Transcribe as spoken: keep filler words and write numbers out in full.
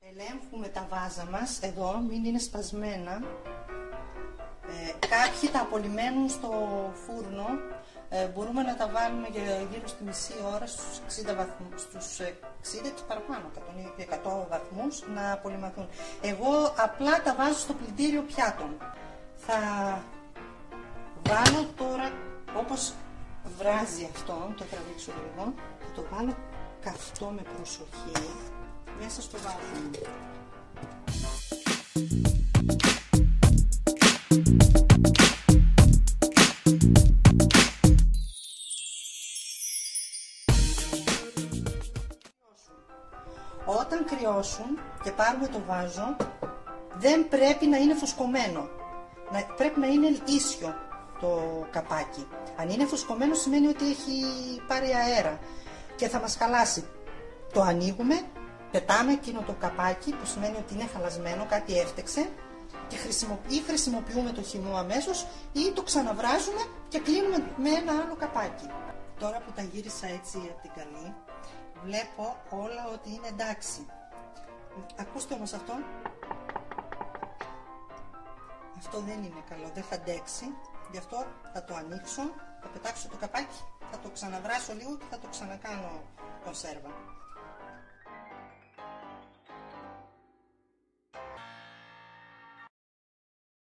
Ελέγχουμε τα βάζα μας, εδώ μην είναι σπασμένα. Ε, κάποιοι τα απολυμμένουν στο φούρνο, ε, μπορούμε να τα βάλουμε για γύρω στη μισή ώρα στους εξήντα βαθμούς, στους εξήντα και παραπάνω, εκατό βαθμούς να απολυμαθούν. Εγώ απλά τα βάζω στο πλυντήριο πιάτων. Θα βάλω τώρα, όπως βράζει αυτό, το τραβήξω λίγο, θα το βάλω καυτό με προσοχή μέσα στο βάζο μου. Όταν κρυώσουν και πάρουμε το βάζο, δεν πρέπει να είναι φουσκωμένο. Να, πρέπει να είναι ίσιο το καπάκι. Αν είναι φουσκωμένο σημαίνει ότι έχει πάρει αέρα και θα μας χαλάσει. Το ανοίγουμε, πετάμε εκείνο το καπάκι που σημαίνει ότι είναι χαλασμένο, κάτι έφτεξε, και χρησιμοποιεί, χρησιμοποιούμε το χυμό αμέσως ή το ξαναβράζουμε και κλείνουμε με ένα άλλο καπάκι. Τώρα που τα γύρισα έτσι από την καλή, βλέπω όλα ότι είναι εντάξει. Ακούστε όμως αυτό. Αυτό δεν είναι καλό, δεν θα αντέξει. Γι' αυτό θα το ανοίξω, θα πετάξω το καπάκι, θα το ξαναβράσω λίγο και θα το ξανακάνω κονσέρβα.